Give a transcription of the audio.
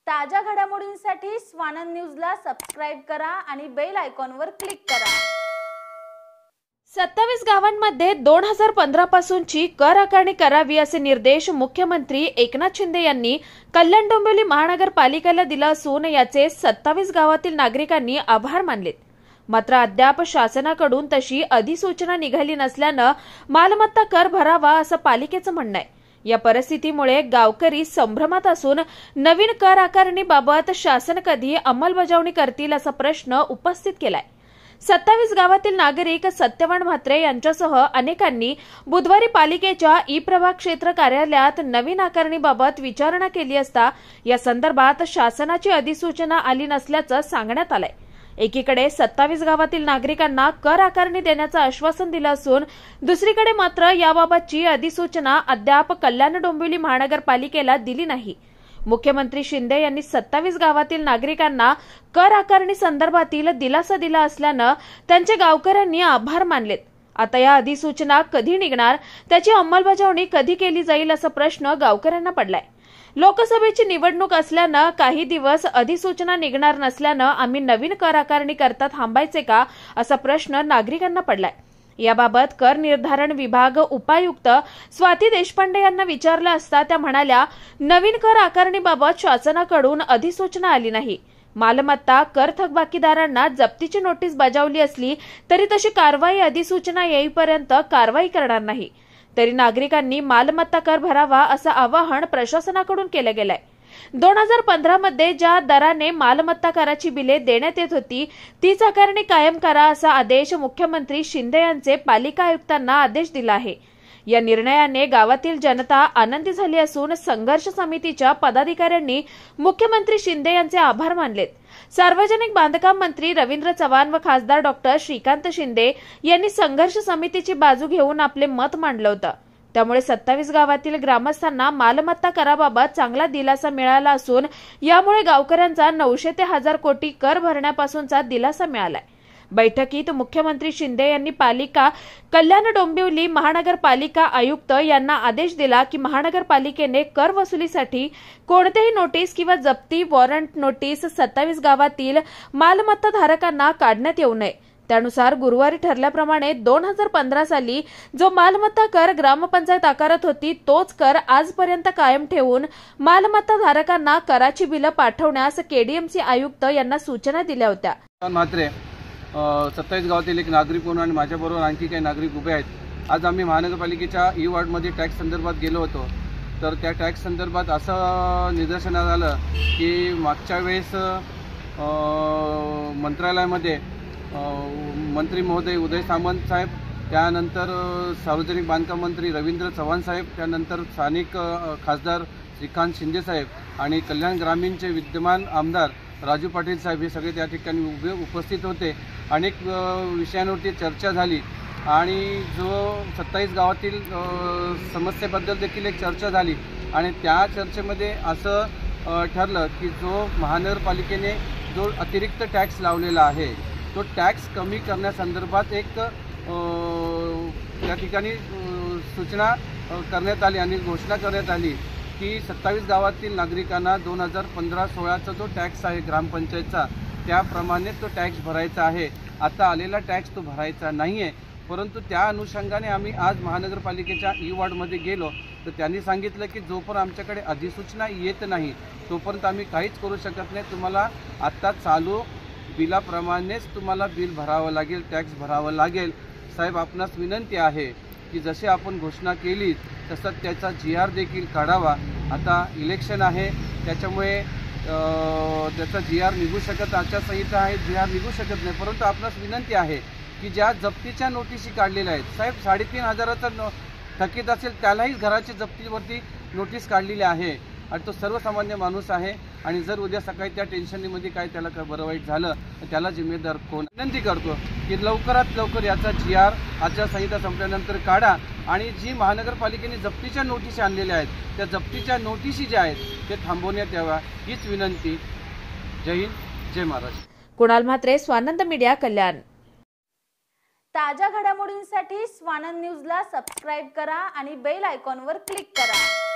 ताज्या घडामोडींसाठी स्वानंद न्यूजला सबस्क्राइब करा आणि बेल आयकॉनवर क्लिक करा। 27 गावांमध्ये 2015 पासूनची कर आकारणी करावी असे निर्देश मुख्यमंत्री एकनाथ शिंदे यांनी कल्याण डोंबिवली महानगरपालिकेला दिला असून याचे 27 गावातील नागरिकांनी आभार मानलेत। मात्र अद्याप शासनाकडून तशी अधिसूचना निघाली नसल्याने मालमत्ता कर भरावा असं पालिकेचं म्हणणं आहे। या परिस्थितीमुळे गावकरी संभ्रमात असून नवीन कर आकारणीबाबत शासन कधी अंमलबजावणी करतील असा प्रश्न उपस्थित केलाय। 27 गावातील नागरिक सत्यवान म्हात्रे यांच्यासह अनेकांनी बुधवारी पालिकेच्या ई-प्रभाग क्षेत्र कार्यालयात नवीन आकारणीबाबत विचारणा केली असता या संदर्भात शासनाची अधिसूचना आली नसल्याचं सांगण्यात आलंय। एकीकडे 27 गावातील नागरिकांना कर आकारणी देण्याचं आश्वासन दिलं असून दुसरीकडे मात्र याबाबतची अधिसूचना अद्याप कल्याण डोंबिवली महानगरपालिकेला दिली नाही। मुख्यमंत्री शिंदे यांनी 27 गावातील नागरिकांना कर आकारणी संदर्भातील दिलासा दिला असल्यानं त्यांचे गावकऱ्यांनी आभार मानलेत। आता या अधिसूचना कधी निघणार, त्याची अंमलबजावणी कधी केली जाईल असा प्रश्न गावकऱ्यांना पडलाय। लोकसभेची निवडणूक असल्यानं काही दिवस अधिसूचना निघणार नसल्यानं आम्ही नवीन कर आकारणी करता थांबायचे का असा प्रश्न नागरिकांना पडलाय। याबाबत कर निर्धारण विभाग उपायुक्त स्वाती देशपांडे यांना विचारलं असता त्या म्हणाल्या, नवीन कर आकारणीबाबत शासनाकडून अधिसूचना आली नाही। मालमत्ता कर थकबाकीदारांना जप्तीची नोटीस बजावली असली तरी तशी कारवाई अधिसूचना येईपर्यंत कारवाई करणार नाही। तरी नागरिकांनी मालमत्ता कर भरावा असं आवाहन प्रशासनाकडून केलं गेलंय। 2015 मध्ये ज्या दराने मालमत्ता कराची बिले देण्यात येत होती तीच आकारणी कायम करा असा आदेश मुख्यमंत्री शिंदे यांचे पालिका आयुक्तांना आदेश दिला आहे। या निर्णयाने गावातील जनता आनंदी झाली असून संघर्ष समितीच्या पदाधिकाऱ्यांनी मुख्यमंत्री शिंदे यांचे आभार मानलेत। सार्वजनिक बांधकाम मंत्री रवींद्र चव्हाण व खासदार डॉक्टर श्रीकांत शिंदे यांनी संघर्ष समितीची बाजू घेऊन आपले मत मांडलं होतं। त्यामुळे 27 गावातील ग्रामस्थांना मालमत्ता कराबाबत चांगला दिलासा मिळाला असून यामुळे गावकऱ्यांचा 900 ते 1000 कोटी कर भरण्यापासूनचा दिलासा मिळालाय। बैठकीत मुख्यमंत्री शिंदे यांनी पालिका कल्याण डोंबिवली महानगरपालिका आयुक्त यांना आदेश दिला की महानगरपालिकेने कर वसुलीसाठी कोणतेही नोटीस किंवा जप्ती वॉरंट नोटीस 27 गावातील मालमत्ता धारकांना काढण्यात येऊ नये। त्यानुसार गुरुवारी ठरल्याप्रमाणे 2015 साली जो मालमत्ता कर ग्रामपंचायत आकारत होती तोच कर आजपर्यंत कायम ठेवून मालमत्ता धारकांना कराची बिलं पाठवण्यास केडीएमसी आयुक्त यांना सूचना दिल्या होत्या। 27 गावातील एक नागरिक म्हणून आणि माझ्याबरोबर आणखी काही नागरिक उभे आहेत। आज आम्ही महानगरपालिकेच्या ई वॉर्डमध्ये टॅक्स संदर्भात गेलो होतो। तर त्या टॅक्स संदर्भात असं निदर्शनास आलं की मागच्या वेळेस मंत्रालयामध्ये मंत्री महोदय उदय सामंत साहेब, त्यानंतर सार्वजनिक बांधकाम मंत्री रवींद्र चव्हाण साहेब, त्यानंतर स्थानिक खासदार श्रीकांत शिंदे साहेब आणि कल्याण ग्रामीणचे विद्यमान आमदार राजू पाटील साहेब हे सगळे त्या ठिकाणी उपस्थित होते। अनेक विषयांवरती चर्चा झाली आणि जो 27 गावातील समस्येबद्दल देखील एक चर्चा झाली आणि त्या चर्चेमध्ये असं ठरलं की जो महानगरपालिकेने जो अतिरिक्त टॅक्स लावलेला आहे तो टॅक्स कमी करण्यासंदर्भात एक त्या ठिकाणी सूचना करण्यात आली आणि घोषणा करण्यात आली की 27 गावातील नागरिकांना 2015-16चा जो टॅक्स आहे ग्रामपंचायतचा त्याप्रमाणे तो टॅक्स भरायचा आहे। आता आलेला टॅक्स तो भरायचा नाही आहे, परंतु त्या अनुषंगाने आम्ही आज महानगरपालिकेच्या ई वॉर्डमध्ये गेलो तर त्यांनी सांगितलं की जोपर्यंत आमच्याकडे अधिसूचना येत नाही तोपर्यंत आम्ही काहीच करू शकत नाही। तुम्हाला आत्ता चालू बिलाप्रमाणेच तुम्हाला बिल भरावं लागेल, टॅक्स भरावं लागेल। साहेब, आपणास विनंती आहे की जसे आपण घोषणा केली तसं त्याचा GR देखील काढावा। आता इलेक्शन आहे त्याच्यामुळे त्याचा GR निघू शकत, आचारसंहिता आहे, GR निघू शकत नाही, परंतु आपणास विनंती आहे की ज्या जप्तीच्या नोटिसी काढलेल्या आहेत साहेब 3500चा थकीत असेल त्यालाही घराची जप्तीवरती नोटीस काढलेली आहे आणि तो सर्वसामान्य माणूस आहे आणि जर उद्या सकाळी त्या टेन्शनमध्ये काय त्याला बरं वाईट झालं तर त्याला जिम्मेदार कोण। विनंती करतो की लवकरात लवकर याचा GR आचारसंहिता संपल्यानंतर काढा आणि जी महानगरपालिकेने जप्तीच्या नोटीसी आणलेल्या आहेत त्या जप्तीच्या नोटीसी ज्या आहेत ते थांबवण्यात याव्या हीच विनंती। जय हिंद, जय महाराष्ट्र। कुणाल म्हात्रे, स्वानंद मीडिया, कल्याण। ताज्या घडामोडींसाठी स्वानंद न्यूजला सबस्क्राइब करा आणि बेल आयकॉनवर क्लिक करा।